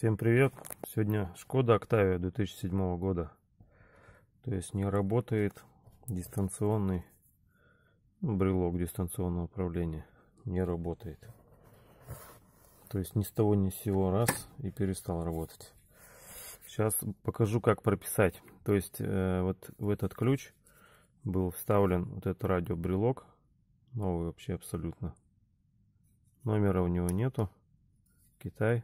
Всем привет! Сегодня Шкода Октавия 2007 года. То есть не работает дистанционный брелок дистанционного управления. Не работает. То есть ни с того ни с сего раз и перестал работать. Сейчас покажу, как прописать. То есть вот в этот ключ был вставлен вот этот радиобрелок. Новый вообще абсолютно. Номера у него нету. Китай.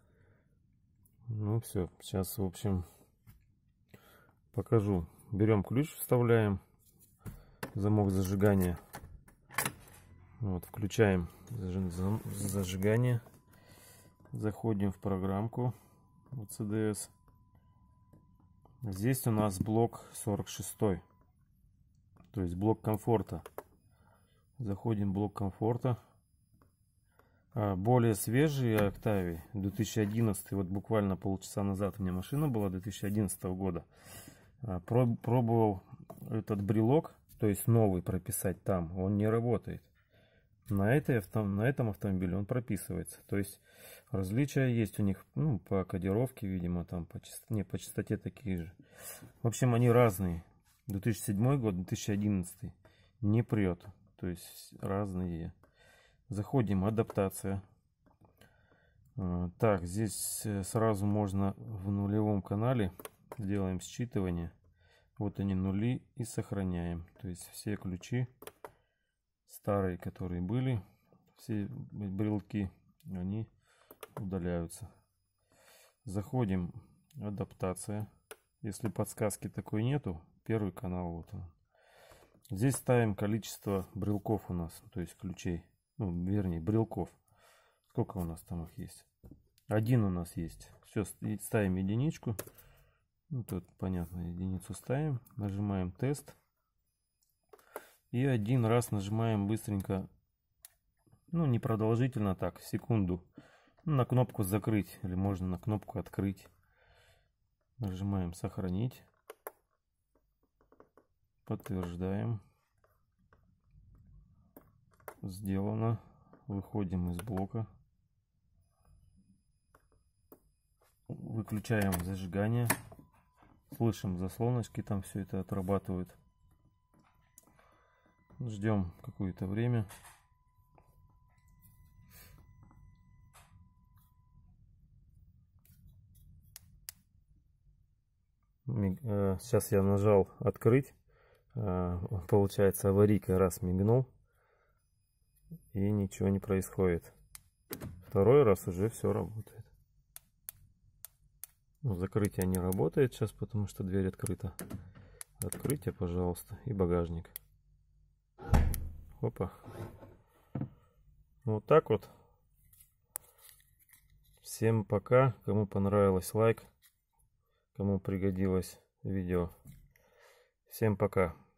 Ну все, сейчас в общем покажу. Берем ключ, вставляем, замок зажигания, вот, включаем зажигание, заходим в программку CDS. Здесь у нас блок 46, то есть блок комфорта. Заходим в блок комфорта. Более свежие Октавии 2011, вот буквально полчаса назад у меня машина была 2011 года. Пробовал этот брелок, то есть новый прописать там, он не работает. На этом автомобиле он прописывается. То есть различия есть у них, ну, по кодировке, видимо, там по частоте такие же. В общем, они разные. 2007 год, 2011 не прет. То есть разные. Заходим, адаптация. Так, здесь сразу можно в нулевом канале делаем считывание. Вот они нули и сохраняем. То есть все ключи старые, которые были, все брелки, они удаляются. Заходим, адаптация. Если подсказки такой нету, первый канал вот он. Здесь ставим количество брелков у нас, то есть ключей. Ну, вернее, брелков. Сколько у нас там их есть? Один у нас есть. Все, ставим единичку. Ну, тут понятно, единицу ставим. Нажимаем тест. И один раз нажимаем быстренько. Ну, не продолжительно так, секунду. Ну, на кнопку закрыть. Или можно на кнопку открыть. Нажимаем сохранить. Подтверждаем. Сделано. Выходим из блока. Выключаем зажигание. Слышим заслоночки, там все это отрабатывают. Ждем какое-то время. Сейчас я нажал открыть. Получается, аварийка раз мигнул. И ничего не происходит. Второй раз уже все работает. Ну, закрытие не работает сейчас, потому что дверь открыта. Открытие, пожалуйста, и багажник. Опа. Вот так вот. Всем пока. Кому понравилось, лайк. Кому пригодилось видео. Всем пока.